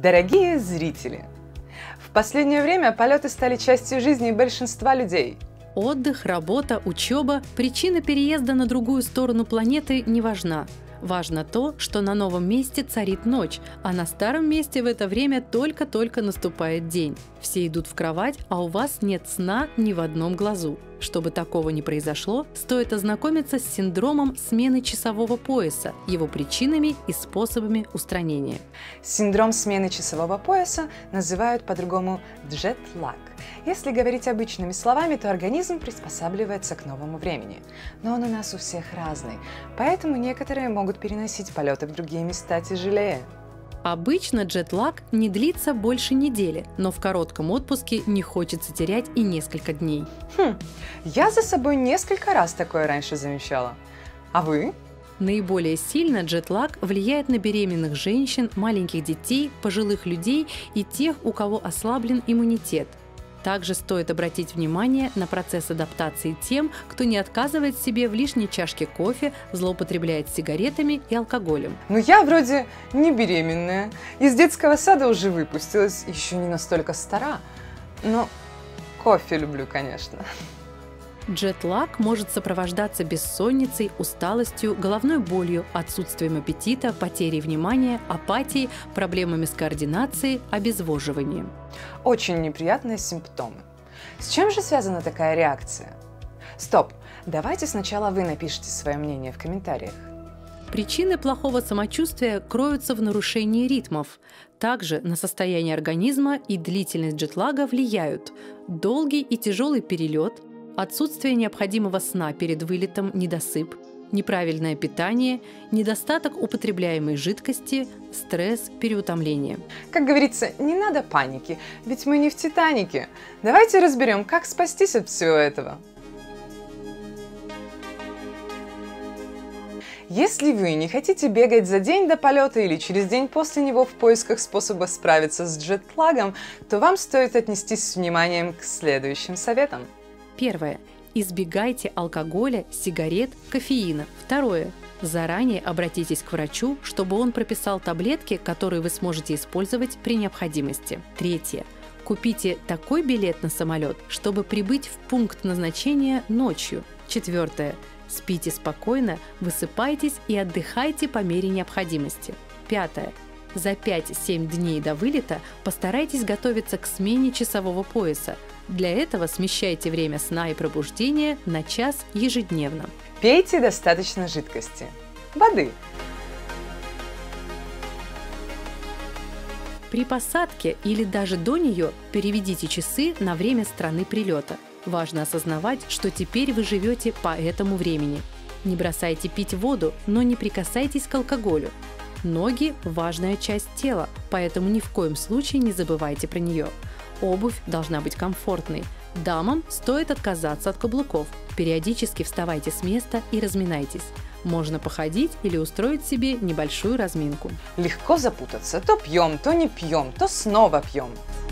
Дорогие зрители! В последнее время полеты стали частью жизни большинства людей. Отдых, работа, учеба – причина переезда на другую сторону планеты не важна. Важно то, что на новом месте царит ночь, а на старом месте в это время только-только наступает день. Все идут в кровать, а у вас нет сна ни в одном глазу. Чтобы такого не произошло, стоит ознакомиться с синдромом смены часового пояса, его причинами и способами устранения. Синдром смены часового пояса называют по-другому джет-лаг. Если говорить обычными словами, то организм приспосабливается к новому времени. Но он у нас у всех разный, поэтому некоторые могут переносить полеты в другие места тяжелее. Обычно джетлаг не длится больше недели, но в коротком отпуске не хочется терять и несколько дней. Я за собой несколько раз такое раньше замечала. А вы? Наиболее сильно джетлаг влияет на беременных женщин, маленьких детей, пожилых людей и тех, у кого ослаблен иммунитет. Также стоит обратить внимание на процесс адаптации тем, кто не отказывает себе в лишней чашке кофе, злоупотребляет сигаретами и алкоголем. Ну я вроде не беременная, из детского сада уже выпустилась, еще не настолько стара, но кофе люблю, конечно. Джетлаг может сопровождаться бессонницей, усталостью, головной болью, отсутствием аппетита, потерей внимания, апатией, проблемами с координацией, обезвоживанием. Очень неприятные симптомы. С чем же связана такая реакция? Стоп, давайте сначала вы напишите свое мнение в комментариях. Причины плохого самочувствия кроются в нарушении ритмов. Также на состояние организма и длительность джетлага влияют долгий и тяжелый перелет, отсутствие необходимого сна перед вылетом, недосып, неправильное питание, недостаток употребляемой жидкости, стресс, переутомление. Как говорится, не надо паники, ведь мы не в «Титанике». Давайте разберем, как спастись от всего этого. Если вы не хотите бегать за день до полета или через день после него в поисках способа справиться с джетлагом, то вам стоит отнестись с вниманием к следующим советам. Первое. Избегайте алкоголя, сигарет, кофеина. Второе. Заранее обратитесь к врачу, чтобы он прописал таблетки, которые вы сможете использовать при необходимости. Третье. Купите такой билет на самолет, чтобы прибыть в пункт назначения ночью. Четвертое. Спите спокойно, высыпайтесь и отдыхайте по мере необходимости. Пятое. За 5-7 дней до вылета постарайтесь готовиться к смене часового пояса. Для этого смещайте время сна и пробуждения на час ежедневно. Пейте достаточно жидкости. Воды. При посадке или даже до нее переведите часы на время страны прилета. Важно осознавать, что теперь вы живете по этому времени. Не бросайте пить воду, но не прикасайтесь к алкоголю. Ноги – важная часть тела, поэтому ни в коем случае не забывайте про нее. Обувь должна быть комфортной. Дамам стоит отказаться от каблуков. Периодически вставайте с места и разминайтесь. Можно походить или устроить себе небольшую разминку. Легко запутаться. То пьем, то не пьем, то снова пьем.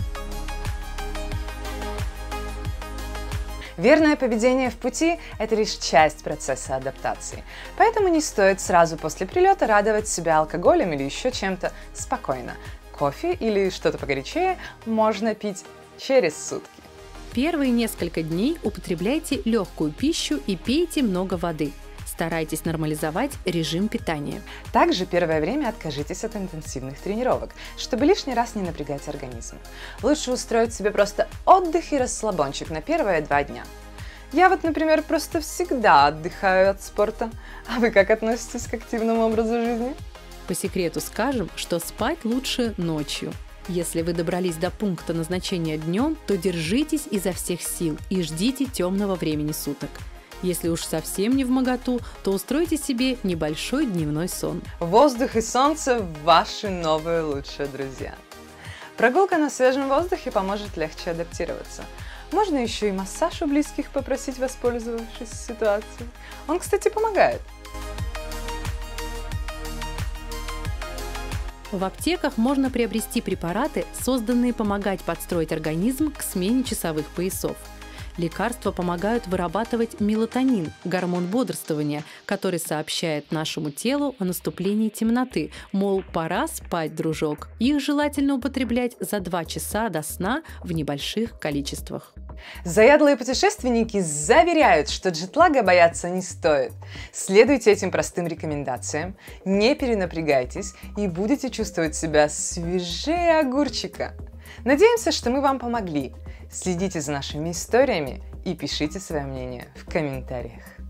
Верное поведение в пути – это лишь часть процесса адаптации. Поэтому не стоит сразу после прилета радовать себя алкоголем или еще чем-то спокойно. Кофе или что-то погорячее можно пить через сутки. Первые несколько дней употребляйте легкую пищу и пейте много воды. Старайтесь нормализовать режим питания. Также первое время откажитесь от интенсивных тренировок, чтобы лишний раз не напрягать организм. Лучше устроить себе просто отдых и расслабончик на первые 2 дня. Я вот, например, просто всегда отдыхаю от спорта. А вы как относитесь к активному образу жизни? По секрету скажем, что спать лучше ночью. Если вы добрались до пункта назначения днем, то держитесь изо всех сил и ждите темного времени суток. Если уж совсем не вмоготу, то устройте себе небольшой дневной сон. Воздух и солнце – ваши новые лучшие друзья. Прогулка на свежем воздухе поможет легче адаптироваться. Можно еще и массаж у близких попросить, воспользовавшись ситуацией. Он, кстати, помогает. В аптеках можно приобрести препараты, созданные помогать подстроить организм к смене часовых поясов. Лекарства помогают вырабатывать мелатонин, гормон бодрствования, который сообщает нашему телу о наступлении темноты, мол, пора спать, дружок. Их желательно употреблять за 2 часа до сна в небольших количествах. Заядлые путешественники заверяют, что джетлага бояться не стоит. Следуйте этим простым рекомендациям, не перенапрягайтесь и будете чувствовать себя свежее огурчика. Надеемся, что мы вам помогли. Следите за нашими историями и пишите свое мнение в комментариях.